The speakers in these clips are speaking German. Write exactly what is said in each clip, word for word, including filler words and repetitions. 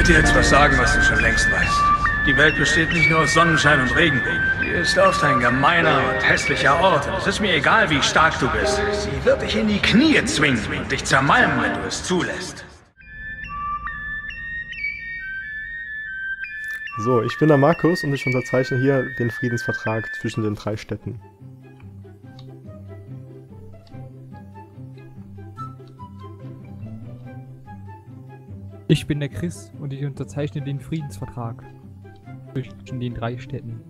dir jetzt was sagen, was du schon längst weißt. Die Welt besteht nicht nur aus Sonnenschein und Regen. Sie ist oft ein gemeiner und hässlicher Ort. Und es ist mir egal, wie stark du bist. Sie wird dich in die Knie zwingen und dich zermalmen, wenn du es zulässt. So, ich bin der Markus und ich unterzeichne hier den Friedensvertrag zwischen den drei Städten. Ich bin der Chris und ich unterzeichne den Friedensvertrag zwischen den drei Städten.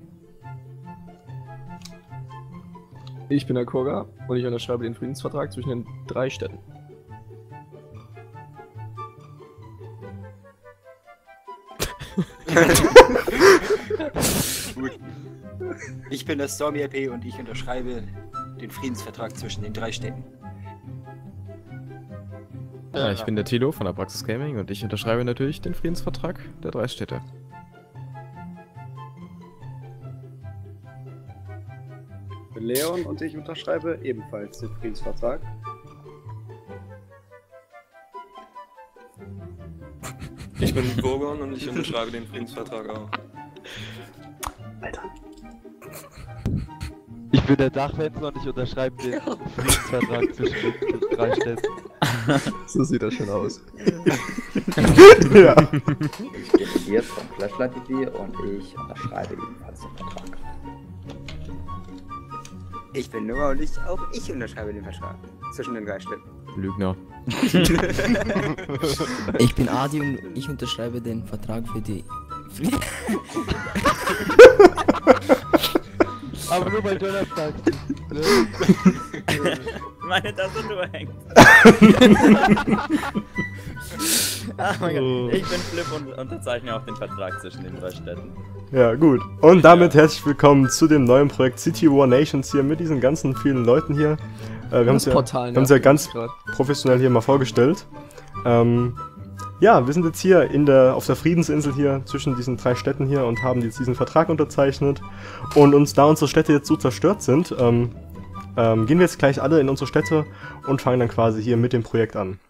Ich bin der Kurga und ich unterschreibe den Friedensvertrag zwischen den drei Städten. Gut. Ich bin der Stormy R P und ich unterschreibe den Friedensvertrag zwischen den drei Städten. Ja, ich bin der Tilo von Abraxas Gaming und ich unterschreibe natürlich den Friedensvertrag der drei Städte. Ich bin Leon und ich unterschreibe ebenfalls den Friedensvertrag. Ich bin Gorgon und ich unterschreibe den Friedensvertrag auch. Alter. Ich bin der Dachwendler und ich unterschreibe den Friedensvertrag zwischen den drei Städten. So sieht das schon aus. Ja. Ich bin hier von Flashlight T V und ich unterschreibe ebenfalls den Vertrag. Ich bin Noah und ich, auch ich unterschreibe den Vertrag zwischen den drei Städten. Lügner. Ich bin Adi und ich unterschreibe den Vertrag für die Frieden. Aber nur bei Donnerstag. Meine Tastatur hängt. Ach mein Gott. Ich bin Flip und unterzeichne auch den Vertrag zwischen den drei Städten. Ja, gut. Und damit herzlich willkommen zu dem neuen Projekt City War Nations hier mit diesen ganzen vielen Leuten hier. Äh, wir haben es ja, Portal, wir haben's ja ganz professionell hier mal vorgestellt. Ähm, ja, wir sind jetzt hier in der, auf der Friedensinsel hier zwischen diesen drei Städten hier und haben jetzt diesen Vertrag unterzeichnet. Und uns, da unsere Städte jetzt so zerstört sind, ähm, ähm, gehen wir jetzt gleich alle in unsere Städte und fangen dann quasi hier mit dem Projekt an.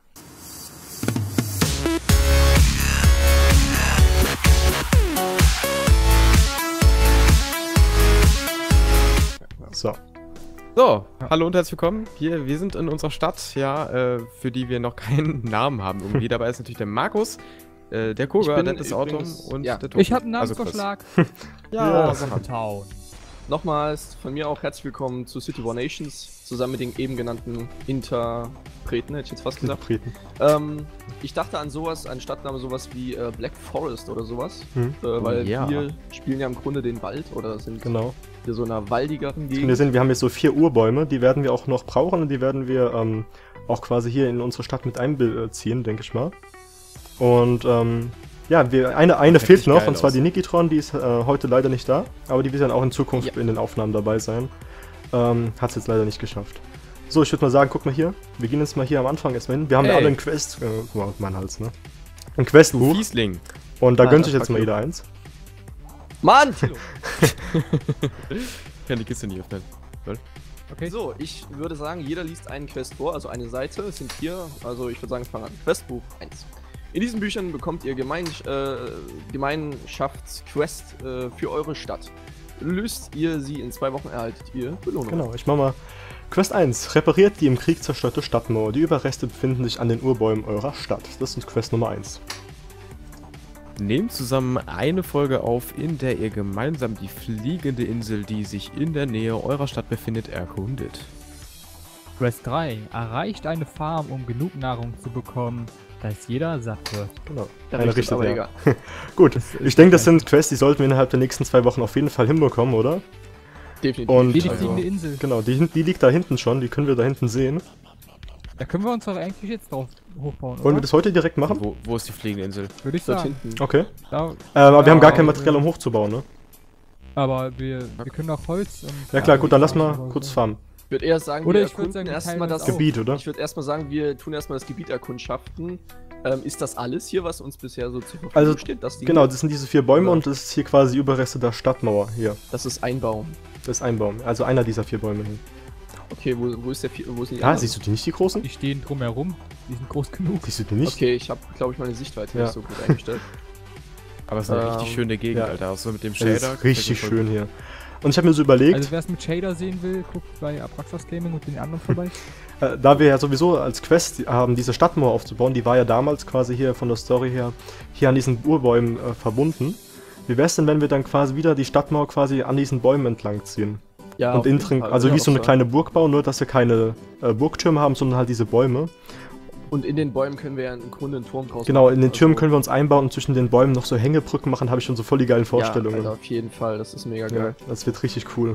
So. So, hallo und herzlich willkommen. Hier, wir sind in unserer Stadt, ja, äh, für die wir noch keinen Namen haben irgendwie. Dabei ist natürlich der Markus, äh, der Koga, der das Auto und ja. der Tobi. Ich habe einen Namensvorschlag. Also ja, ja Town. Nochmals von mir auch herzlich willkommen zu City War Nations, zusammen mit den eben genannten Interpreten, hätte ich jetzt fast gesagt. Ähm, ich dachte an sowas, an Stadtname sowas wie äh, Black Forest oder sowas, Hm. äh, weil Ja. wir spielen ja im Grunde den Wald oder sind Genau. hier so einer waldigeren Und wir Gegend. sehen, wir haben jetzt so vier Urbäume, die werden wir auch noch brauchen und die werden wir ähm, auch quasi hier in unsere Stadt mit einbeziehen, denke ich mal. Und ähm, ja, wir, eine, eine fehlt noch, und zwar aus. die Nikitron, die ist äh, heute leider nicht da, aber die wird dann auch in Zukunft Ja. in den Aufnahmen dabei sein. Ähm, Hat es jetzt leider nicht geschafft. So, ich würde mal sagen, guck mal hier, wir gehen jetzt mal hier am Anfang erstmal hin. Wir haben ja Hey. alle ein Quest, äh, guck mal, mein Hals, ne? Ein Questbuch, Fiesling. und da Ah, gönnt das sich jetzt war mal cool. jeder eins. Mann! Tilo! Ich kann die Kiste nicht öffnen. Okay. So, ich würde sagen, jeder liest einen Quest vor, also eine Seite, es sind vier, also ich würde sagen, fangen an. Questbuch eins. In diesen Büchern bekommt ihr Gemein äh, Gemeinschaftsquest äh, für eure Stadt. Löst ihr sie in zwei Wochen, erhaltet ihr Belohnung. Genau, ich mach mal Quest eins. Repariert die im Krieg zerstörte Stadtmauer. Die Überreste befinden sich an den Urbäumen eurer Stadt. Das ist Quest Nummer eins. Nehmt zusammen eine Folge auf, in der ihr gemeinsam die fliegende Insel, die sich in der Nähe eurer Stadt befindet, erkundet. Quest drei. Erreicht eine Farm, um genug Nahrung zu bekommen, dass jeder satt wird. Genau. Ja, Eine richtig, richtet, aber ja. egal. Gut, Das ist ich denke, das kein- sind Quests, die sollten wir innerhalb der nächsten zwei Wochen auf jeden Fall hinbekommen, oder? Definitiv. Und Wie die also, fliegende Insel. genau, die, die liegt da hinten schon, die können wir da hinten sehen. Da können wir uns doch eigentlich jetzt drauf hochbauen, Wollen wir oder? das heute direkt machen? Wo, wo ist die fliegende Insel? Würde ich Dort sagen. hinten. Okay. Da, Äh, aber wir haben gar kein Ja, Material, ja. um hochzubauen, ne? aber wir, wir können auch Holz und... Ja klar, gut, dann lass oder mal so. kurz farmen. Ich würde eher sagen, Oder wir ich würd erkunden sagen, wir erstmal teilen das das auf. Gebiet, oder? Ich würde erstmal sagen, wir tun erstmal das Gebiet erkundschaften. Ähm, ist das alles hier, was uns bisher so zur Verfügung Also, steht? Das Ding Genau, hier? das sind diese vier Bäume Oder? und das ist hier quasi Überreste der Stadtmauer. Hier, Das ist ein Baum. das ist ein Baum. Also einer dieser vier Bäume hier. Okay, wo, wo ist der vier, wo sind die Ah, anderen? siehst du die nicht, die großen? Die stehen drumherum. Die sind groß genug. Siehst du die nicht? Okay, ich habe, glaube ich, meine Sichtweite Ja. nicht so gut eingestellt. Aber es ist eine Ähm, richtig schöne Gegend, ja. Alter. Auch so mit dem Es Shader. ist gefällt mir richtig voll schön gut. hier. Und ich habe mir so überlegt, Also wer es mit Shader sehen will, guckt bei Abraxas Gaming und den anderen vorbei. äh, da wir ja sowieso als Quest haben, diese Stadtmauer aufzubauen, die war ja damals quasi hier von der Story her hier an diesen Urbäumen äh, verbunden. Wie wär's denn, wenn wir dann quasi wieder die Stadtmauer quasi an diesen Bäumen entlang ziehen? Ja, und auf jeden innen drin, Fall, also würde wie ich so auch eine sagen. kleine Burg bauen, nur dass wir keine äh, Burgtürme haben, sondern halt diese Bäume. Und in den Bäumen können wir ja im Grunde einen Turm draus Genau, machen. in den Türmen Also- können wir uns einbauen und zwischen den Bäumen noch so Hängebrücken machen, habe ich schon so voll die geilen Vorstellungen. Ja, Alter, auf jeden Fall, das ist mega Ja, geil. das wird richtig cool.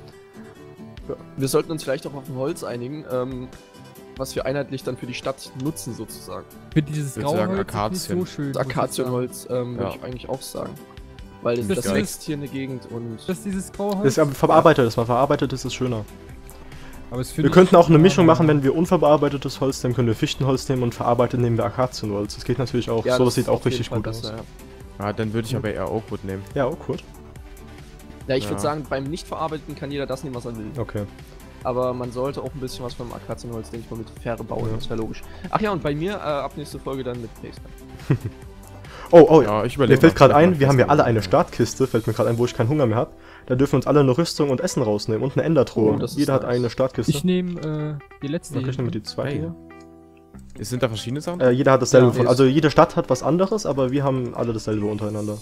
Ja. Wir sollten uns vielleicht auch auf ein Holz einigen, ähm, was wir einheitlich dann für die Stadt nutzen, sozusagen. Ich finde dieses Ich würd graue sagen, Holz ist nicht Akazien. so schön. Das muss ich sagen. Akazienholz ähm, würde Ja. ich eigentlich auch sagen. Weil das, Das das ist- wächst hier in der Gegend und... Das ist dieses graue Holz. Das ist aber verarbeitet, das war verarbeitet, ist es schöner. Aber es find Wir ich- könnten auch eine ja, Mischung ja. machen, wenn wir unverarbeitetes Holz nehmen, können wir Fichtenholz nehmen und verarbeitet nehmen wir Akazienholz. Das geht natürlich auch. Ja, so, das das sieht ist auch auf jeden richtig Fall gut besser, aus. ja. Ja, dann würde ich aber eher Oakwood nehmen. Ja, auch gut. Ja, ich Ja. würde sagen, beim nicht verarbeiteten kann jeder das nehmen, was er will. Okay. Aber man sollte auch ein bisschen was vom Akazienholz, denke ich mal, mit Fähre bauen, Ja. das wäre logisch. Ach ja, und bei mir äh, ab nächste Folge dann mit Paceman. Oh, oh, Ja, ich mir überlege. fällt gerade ein, wir haben ja alle eine Startkiste, fällt mir gerade ein, wo ich keinen Hunger mehr habe. Da dürfen wir uns alle eine Rüstung und Essen rausnehmen und eine Endertruhe. Oh, das ist Jeder hat nice. eine Startkiste. Ich nehme äh, die letzte. Dann krieg ich noch mit die zweite Hey. hier. Es sind da verschiedene Sachen? Äh, jeder hat dasselbe Ja, von. nee, Also jede Stadt hat was anderes, aber wir haben alle dasselbe untereinander.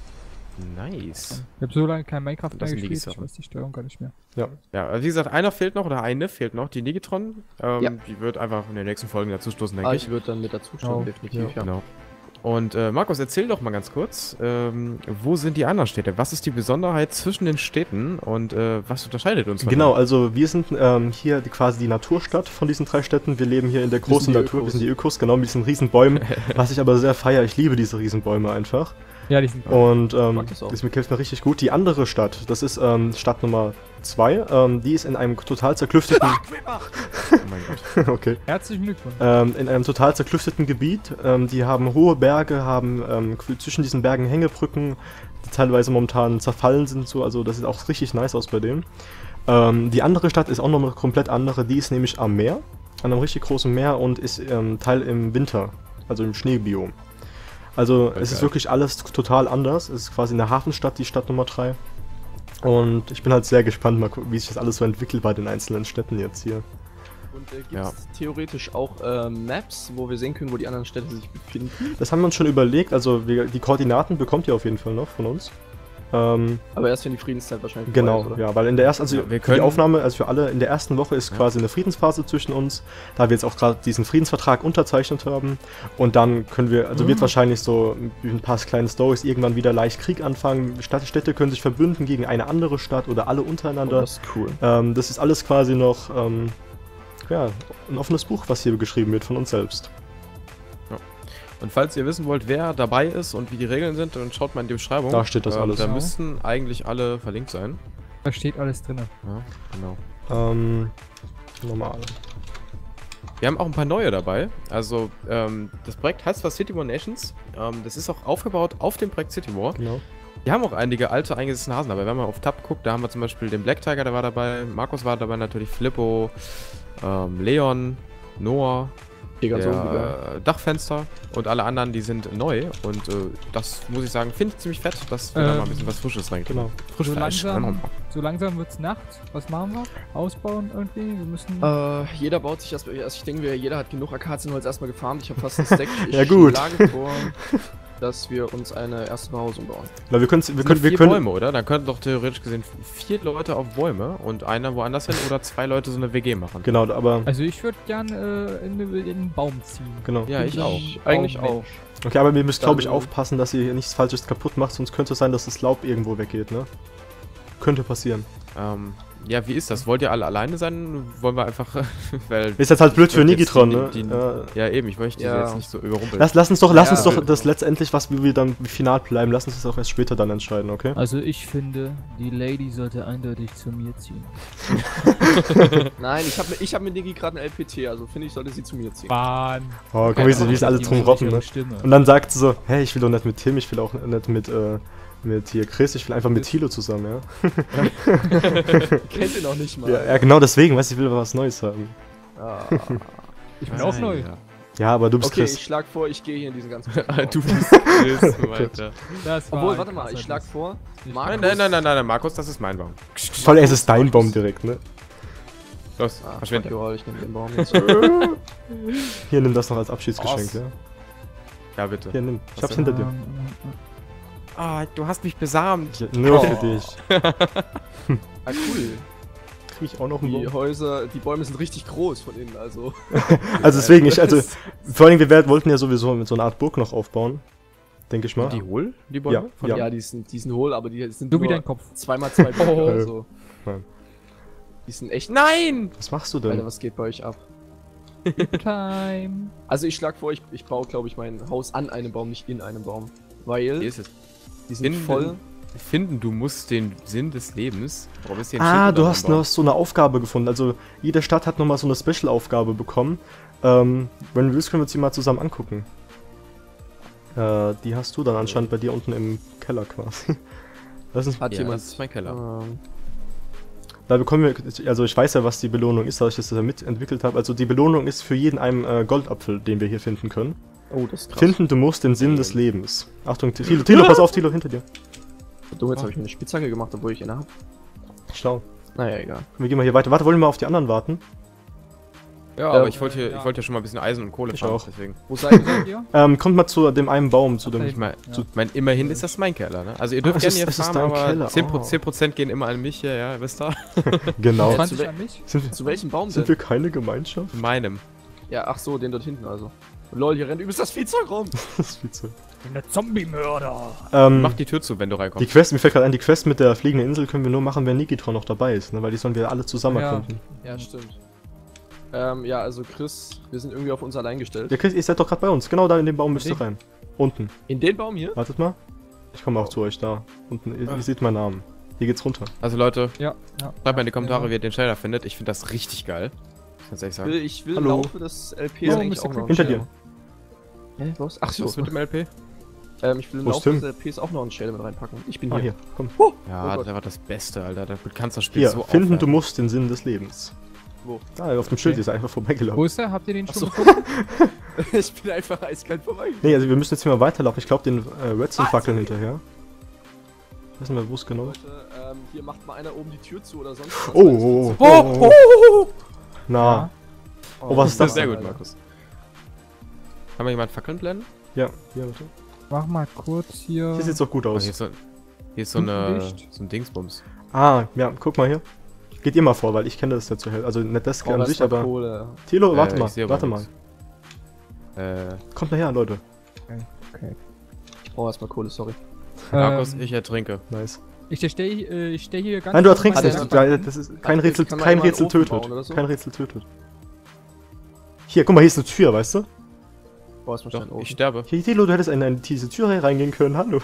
Nice. Ich habe so lange kein Minecraft Das mehr sind die gespielt, ich Sachen. weiß die Steuerung gar nicht mehr. Ja, also wie gesagt, einer fehlt noch oder eine fehlt noch, die Negitron. Ähm, Ja. Die wird einfach in den nächsten Folgen dazu stoßen, denke Ah, ich. ich würde dann mit dazu stimmen, Oh, definitiv, ja. Genau. Und äh, Markus, erzähl doch mal ganz kurz, ähm, wo sind die anderen Städte? Was ist die Besonderheit zwischen den Städten und äh, was unterscheidet uns von Genau, denen? also wir sind ähm, hier die, quasi die Naturstadt von diesen drei Städten. Wir leben hier in der Wir großen sind die Natur, wir Ökos. sind die Ökos, genau, mit diesen riesen Bäumen, was ich aber sehr feiere. Ich liebe diese riesen Bäume einfach. Ja, die sind Und ähm, mag das auch. das mir gefällt mir richtig gut. Die andere Stadt, das ist ähm, Stadt Nummer zwei, ähm, die ist in einem total zerklüfteten... Oh mein Gott. okay. Herzlichen Glückwunsch. Ähm, in einem total zerklüfteten Gebiet. Ähm, die haben hohe Berge, haben ähm, zwischen diesen Bergen Hängebrücken, die teilweise momentan zerfallen sind. So, also das sieht auch richtig nice aus bei denen. Ähm, die andere Stadt ist auch noch eine komplett andere. Die ist nämlich am Meer, an einem richtig großen Meer und ist ähm, Teil im Winter, also im Schneebiom. Also Okay. es ist wirklich alles total anders. Es ist quasi eine Hafenstadt, die Stadt Nummer drei. Und ich bin halt sehr gespannt, mal gucken, wie sich das alles so entwickelt bei den einzelnen Städten jetzt hier. Und äh, gibt es Ja. theoretisch auch äh, Maps, wo wir sehen können, wo die anderen Städte sich befinden? Das haben wir uns schon überlegt, also wir, die Koordinaten bekommt ihr auf jeden Fall noch von uns. Ähm, Aber erst wenn die Friedenszeit wahrscheinlich genau, vorbei ist, oder? ja, weil in der ersten, also Ja, wir für können- die Aufnahme, also für alle, in der ersten Woche ist Ja. quasi eine Friedensphase zwischen uns, da wir jetzt auch gerade diesen Friedensvertrag unterzeichnet haben. Und dann können wir, also Mhm. wird wahrscheinlich so mit ein paar kleinen Stories irgendwann wieder leicht Krieg anfangen. Stadt, Städte können sich verbünden gegen eine andere Stadt oder alle Oh, untereinander. das ist cool. Ähm, das ist alles quasi noch ähm, ja, ein offenes Buch, was hier geschrieben wird von uns selbst. Und falls ihr wissen wollt, wer dabei ist und wie die Regeln sind, dann schaut mal in die Beschreibung. Da steht das alles. Da Genau. müssten eigentlich alle verlinkt sein. Da steht alles drin. Ja, genau. Ähm, normal. Wir haben auch ein paar neue dabei. Also, ähm, das Projekt heißt zwar City War Nations. Ähm, das ist auch aufgebaut auf dem Projekt City War. Genau. Wir haben auch einige alte eingesetzte Hasen dabei. Wenn man auf Tab guckt, da haben wir zum Beispiel den Black Tiger, der war dabei. Markus war dabei, natürlich Flippo, ähm, Leon, Noah, Hier ganz oben der wieder. äh, Dachfenster und alle anderen, die sind neu. Und äh, das muss ich sagen, finde ich ziemlich fett, dass wir da Ähm, mal ein bisschen was Frisches reingehen. Genau. Frisch So Fleisch. langsam, so langsam wird's Nacht. Was machen wir? Ausbauen irgendwie? Wir müssen. Äh, jeder baut sich erstmal, also ich denke, wir- jeder hat genug Akazienholz erstmal gefarmt. Ich habe fast ein Stack. Ich Ja, gut. schlage vor, dass wir uns eine erste Behausung bauen. Na, wir können, wir Wir können, wir vier können, Bäume, oder? Dann könnten doch theoretisch gesehen vier Leute auf Bäume und einer woanders hin oder zwei Leute so eine W G machen. genau, aber, Also ich würde gern äh, in, in den Baum ziehen. genau. Ja, ich auch. Eigentlich Baummensch. auch. Okay, aber ihr müsst, glaube ich, Dann- aufpassen, dass ihr hier nichts Falsches kaputt macht, sonst könnte es sein, dass das Laub irgendwo weggeht, ne? Könnte passieren. Ähm, ja, wie ist das? Wollt ihr alle alleine sein? Wollen wir einfach. weil Ist jetzt halt blöd für ich würd jetzt Nigitron, die- ne? die- Äh, Ja, eben, ich möchte Ja. jetzt nicht so überrumpeln. lass, lass uns doch, lass Ja. uns doch das letztendlich, was wir dann final bleiben, lass uns das auch erst später dann entscheiden, okay? Also ich finde, die Lady sollte eindeutig zu mir ziehen. Nein, ich habe ich hab mit Niki gerade ein L P T, also finde ich, sollte sie zu mir ziehen. Bahn. Oh, guck mal, wie sie, wie sie alle drum rotten, ne? Stimme. Und dann sagt sie so, hey, ich will doch nicht mit Tim, ich will auch nicht mit, äh, mit hier Chris, ich will einfach mit Thilo zusammen, ja? Kennt ihr noch nicht mal. Ja, ja, genau deswegen, weißt du, ich will was Neues haben. Ah. Ich bin auch Ah, neu. ja. Ja, aber du bist Okay, Chris. ich schlag vor, ich gehe hier in diesen ganzen Du bist Chris, Alter. Das war Obwohl, ein warte mal, ich krasser schlag Diss. vor. Nein, Markus. nein, nein, nein, nein, Markus, das ist mein Baum. Voll, es ist dein Baum direkt, ne? Los, Ah, verschwinde. fuck, ich nehm den Baum jetzt. Hier, nimm das noch als Abschiedsgeschenk, Aus. ja? Ja, bitte. Hier, nimm. Ich Was hab's denn? hinter dir. Ah, du hast mich besamt. Ja, nur Oh. für dich. Ah, cool. Krieg ich auch noch einen Die Baum? Häuser, die Bäume sind richtig groß von innen, also. Also deswegen, ich, also, vor allem, wir werden- wollten ja sowieso mit so einer Art Burg noch aufbauen. Denke ich mal. Die hohl, die Bäume? Ja, Von ja. Ja, die sind, die sind hohl, aber die sind So wie nur dein Kopf. zwei mal zwei Blöcke Oh. oder so. Nein. Die sind echt. Nein! Was machst du denn? Alter, was geht bei euch ab? Time. Also ich schlag vor, ich, ich baue, glaube ich, mein Haus an einem Baum, nicht in einem Baum. Weil Hier ist es. die sind Finden, voll. finden, du musst den Sinn des Lebens. Warum ist hier ein Ah, Schild du unter hast deinem Baum? noch so eine Aufgabe gefunden. Also jede Stadt hat nochmal so eine Special-Aufgabe bekommen. Ähm, wenn du willst, können wir uns die mal zusammen angucken. Äh, die hast du dann anscheinend bei dir unten im Keller quasi. Lass uns, Hat Ja, jemand. das ist mein Keller. Ähm, da bekommen wir, also ich weiß ja, was die Belohnung ist, da ich das ja mitentwickelt habe. Also die Belohnung ist für jeden einen äh, Goldapfel, den wir hier finden können. oh, das ist krass. Finden, du musst den Sinn des Lebens. Achtung, Tilo, Tilo, pass auf, Tilo, hinter dir. Dumm, jetzt habe ich mir eine Spitzhacke gemacht, obwohl ich eine habe. Schlau. Naja, egal. Wir gehen mal hier weiter. Warte, wollen wir mal auf die anderen warten? Ja, aber Ähm, ich wollte hier, ja. ich wollte ja schon mal ein bisschen Eisen und Kohle Ich fahren, auch. deswegen. Wo seid ihr? Hier? Ähm, kommt mal zu dem einen Baum, zu dem... Ach, Ich mein, Ja. zu, mein, immerhin ist das mein Keller, ne? Also ihr Ah, dürft es gerne ist- hier es ist fahren, dein aber Keller, zehn oh. Prozent gehen immer an mich hier, ja, wisst ihr? Genau. Ja, zwanzig wel- an mich? Sind, wir- Zu welchem Baum sind denn? wir keine Gemeinschaft? In meinem. Ja, ach so, den dort hinten also. Lol, hier rennt übelst das Viehzeug rum. Das ist viel zu... Der Zombie-Mörder. Ähm, Mach die Tür zu, wenn du die reinkommst. Quest, mir fällt gerade ein, die Quest mit der fliegenden Insel können wir nur machen, wenn Nikitron noch dabei ist, ne? Weil die sollen wir alle zusammen Ja. erkunden. Ja, stimmt. Ähm, ja, also Chris, wir sind irgendwie auf uns allein gestellt. Ja, Chris, ihr seid doch gerade bei uns. Genau da in den Baum müsst ihr Okay. rein. Unten. In den Baum hier? Wartet mal. Ich komme auch zu euch da. Unten, ihr, ihr seht meinen Namen. Hier geht's runter. Also Leute, Ja, ja. schreibt mal in die Kommentare, Ja. wie ihr den Trailer findet. Ich finde das richtig geil. Ich kann's ehrlich Ich will, sagen. ich will Hallo. im Laufe des L Ps Ja, eigentlich Mister auch noch Quick. Hinter dir. Hä, was? Ach so. Was mit dem L P? Ähm, ich will im Wo ist Laufe Tim? des L Ps auch noch einen Shader mit reinpacken. Ich bin Ah, hier. hier. Komm. Ja, Oh Gott. das war das Beste, Alter. Damit kannst du das Spiel Hier, so finden, du aufwerten. musst den Sinn des Lebens. Wo? Ah, auf dem Schild Okay. ist er einfach vorbeigelaufen. Wo ist der? Habt ihr den Ach schon so. gefunden? Ich bin einfach eiskalt vorbei. Nee, also wir müssen jetzt hier mal weiterlaufen. Ich glaube, den äh, Redstone-Fackeln hinterher. Ich weiß nicht mehr, wo es genau ist. Leute, ähm, hier macht mal einer oben die Tür zu oder sonst was. Oh, oh, oh, oh, oh. Na. Oh, was ist Das das ist sehr denn? gut, Markus. Kann man jemand Fackeln blenden? Ja, hier, bitte. Mach mal kurz hier. Hier sieht's doch gut Oh, aus. hier ist so, hier ist so, eine, Licht. so ein Dingsbums. Ah, ja, guck mal hier. Geht ihr mal vor, weil ich kenne das ja zu hell. Also nicht das Oh, an das sich, war aber... Kohle. Tilo, Äh, warte mal, ich sehe aber warte mal. nichts. Äh, Kommt mal her, Leute. Ich brauche erstmal Kohle, sorry. Markus, Ähm, ich ertrinke. Nice. Ich stehe äh, ich steh hier ganz. Nein, du oben ertrinkst an der nicht. Wand. Ja, das ist kein Ach, Rätsel, kann man kein immer einen Rätsel Ofen tötet. bauen oder so? Kein Rätsel tötet. Hier, guck mal, hier ist eine Tür, weißt du? Boah, ist mal schnell Doch, einen ich Ofen. sterbe. Hier, Tilo, du hättest in, in diese Tür reingehen können, hallo.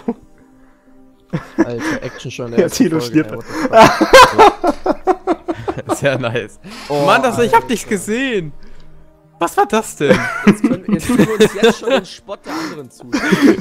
Alter, Action schon. Ja, Tilo stirbt. Sehr nice. Oh, Mann, das, ich hab dich gesehen. Was war das denn? Jetzt können, jetzt können wir uns jetzt schon den Spott der anderen zu.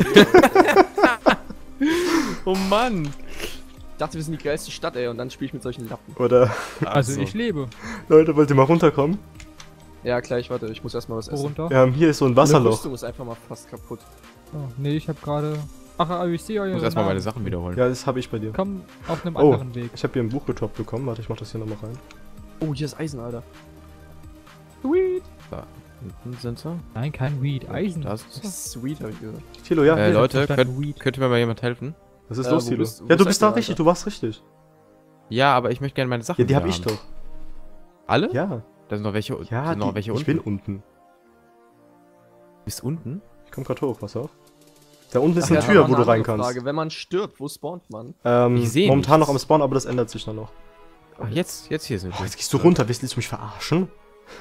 Oh Mann. Ich dachte, wir sind die geilste Stadt, ey, und dann spiele ich mit solchen Lappen. Oder, Also so. ich lebe. Leute, wollt ihr mal runterkommen? Ja, gleich, warte, ich muss erstmal was Wo essen. runter? Wir haben hier ist so ein Meine Wasserloch. Rüstung ist einfach mal fast kaputt. Oh, nee, ich hab gerade. Ach, aber ich sehe Ich euren muss erstmal meine Namen. Sachen wiederholen. Ja, das habe ich bei dir. Komm auf einem Oh, anderen Weg. ich habe hier ein Buch getoppt bekommen. Warte, ich mach das hier nochmal rein. Oh, hier ist Eisen, Alter. Sweet. Da hinten sind sie. Nein, kein Weed. Eisen. Da ist es. Sweet, hab ich gesagt. Tilo, ja. Äh, hier. Leute, verstanden, könnt, Weed. könnt ihr mir mal jemand helfen? Was ist Äh, los, wo Tilo? bist- wo Ja, du bist bist du da denn, richtig, Alter? du warst richtig. Ja, aber ich möchte gerne meine Sachen Ja, die habe wieder ich haben. doch. Alle? Ja. Da sind noch welche, Ja, sind noch die, welche ich unten. bin unten. Bist unten? Ich komm grad hoch, pass auf. Da unten ist Ach eine ja, Tür, da war wo du eine rein andere kannst. Frage. Wenn man stirbt, wo spawnt man? Ähm, Ich seh momentan nichts. noch am Spawn, aber das ändert sich dann noch. Ach, jetzt, jetzt hier sind Oh, wir. jetzt gehst du runter, willst du mich verarschen?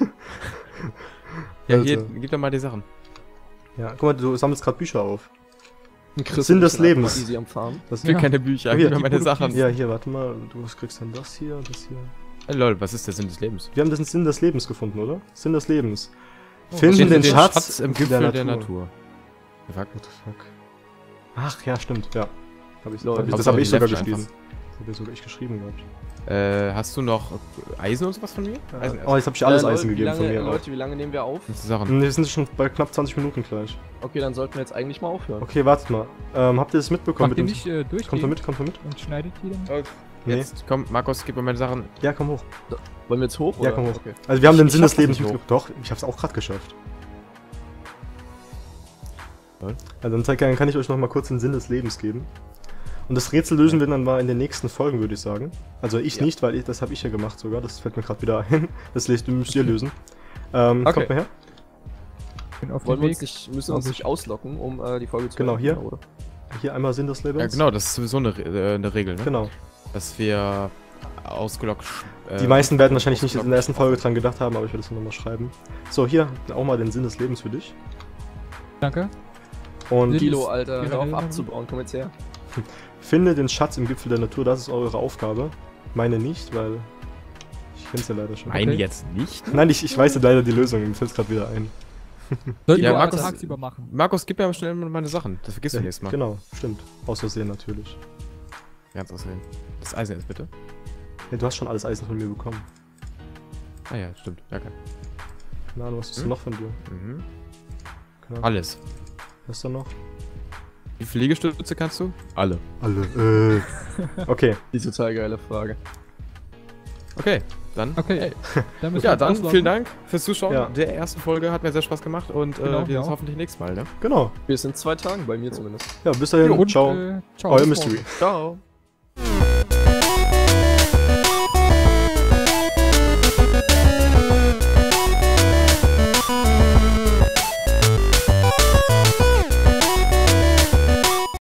Ja, hier, Alter. gib doch mal die Sachen. Ja, guck mal, du sammelst gerade Bücher auf. Chris Sinn und des ich sind einfach Lebens. Easy am Farm. Das Ich will Ja. keine Bücher, Oh, gib hier, mir die meine Produktiv- Sachen. Ja, hier, warte mal, du kriegst dann das hier und das hier. Hey, lol, was ist der Sinn des Lebens? Wir haben den Sinn des Lebens gefunden, oder? Sinn des Lebens. Was Finden steht den, denn Schatz, im Gipfel der Natur. Fuck. What the fuck? Ach, ja, stimmt, ja. Hab ich, Lol, hab ich, hab's das habe auch ich sogar geleft gespielt. Hab ja sogar ich geschrieben gehabt. Äh, hast du noch Eisen und sowas von mir? Eisen Oh, jetzt hab ich alles Äh, Leute, Eisen wie gegeben lange, von mir. auch. Leute, wie lange nehmen wir auf? Das sind Sachen. Wir sind schon bei knapp zwanzig Minuten gleich. Okay, dann sollten wir jetzt eigentlich mal aufhören. Okay, wartet mal. Ähm, habt ihr das mitbekommen? Macht ihr mit nicht dem- äh, durchgehen? Kommt mal mit, kommt mal mit. Und schneidet die dann? Nee. Jetzt, komm, Markus, gib mir meine Sachen. Ja, komm hoch. Wollen wir jetzt hoch? Ja, oder? komm hoch. Okay. Also wir haben den Ich Sinn schaff des das Lebens nicht hoch. mitgebracht. Doch, ich hab's auch gerade geschafft. Was? Also dann zeig, kann ich euch noch mal kurz den Sinn des Lebens geben. Und das Rätsel lösen wir dann mal in den nächsten Folgen, würde ich sagen. Also ich Ja. nicht, weil ich, das habe ich ja gemacht sogar. Das fällt mir gerade wieder ein. Das müsst ihr Okay. lösen. Ähm, Okay. Kommt mal her. Bin auf Wollen dem wir Weg. uns nicht, müssen wir uns nicht auslocken, um äh, die Folge zu Genau, beenden, hier. oder? Hier einmal Sinn des Lebens. Ja, genau, das ist sowieso eine, Re- äh, eine Regel, ne? Genau. Dass wir ausgelockt. Äh, Die meisten werden wahrscheinlich nicht in ausgelockt- der ersten Folge dran gedacht haben, aber ich werde das nochmal schreiben. So, hier auch mal den Sinn des Lebens für dich. Danke. Und Sinn- Kilo, Alter, Kilo- hör auf abzubauen, komm jetzt her. finde den Schatz im Gipfel der Natur, das ist eure Aufgabe. Meine nicht, weil ich kenn's ja leider schon. Meine Okay. jetzt nicht? Nein, ich, ich weiß ja leider die Lösung, mir fällt's gerade wieder ein. Sollten Ja, wir Markus- Markus tagsüber machen. Markus, gib mir aber schnell meine Sachen. Das vergisst du nächstes Mal. Genau, stimmt. Aus Versehen natürlich. Ganz aussehen. Das Eisen jetzt bitte. Ja, du hast schon alles Eisen von mir bekommen. Ah ja, stimmt. Danke. Keine Ahnung, was ist Hm? denn noch von dir? Mhm. Keine Ahnung. Alles. Was ist da noch? Wie viele Liegestütze kannst du? Alle. Alle. Äh. Okay. Die total geile Frage. Okay, dann. Okay. Hey. Dann müssen Ja, wir dann ausloggen. vielen Dank fürs Zuschauen Ja. der ersten Folge. Hat mir sehr Spaß gemacht und äh, Genau, wir sehen uns ja. hoffentlich nächstes Mal, ne? Genau. Wir sind zwei Tagen, bei mir zumindest. Ja, bis dahin. Und, Ciao. äh, ciao. Euer Bis Mystery. morgen. Ciao.